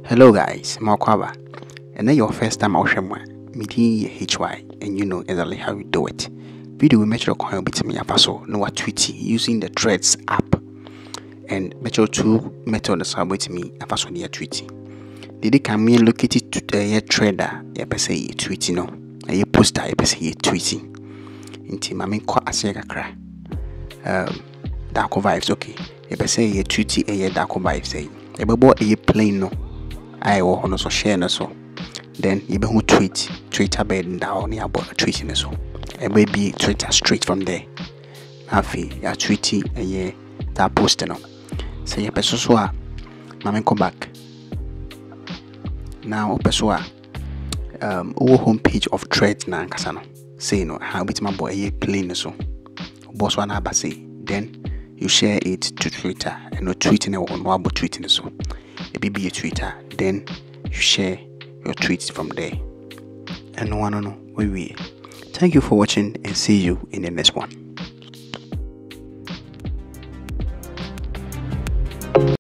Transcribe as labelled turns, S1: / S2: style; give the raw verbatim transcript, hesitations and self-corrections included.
S1: Hello guys, Makwaba. And then your first time I'll share meeting H Y and you know exactly how you do it. Video we make your coin bit me apaso no what tweety using the Threads app. And make your two method the sub with me apaso near tweety. Did it come me locate it to the trader ya per se tweety no. A poster ya per se tweety. Inti mami kwa asega kra. Um Darko vibes okay. Ya per se tweety a Darko vibes say. A babo a plain no. I will honor so share no so. Then you be who tweet Twitter bed down near about tweeting so. A baby Twitter straight from there. Happy ya tweety a year that post no. Say ya pessoa mama come back. Now pessoa um our homepage of Threads na kasano. Say no how bit my boy a plain so. Boss one have say then you share it to Twitter and no tweeting or no about tweeting so. A B B a Twitter, then you share your tweets from there. And no one no, we we. Thank you for watching and see you in the next one.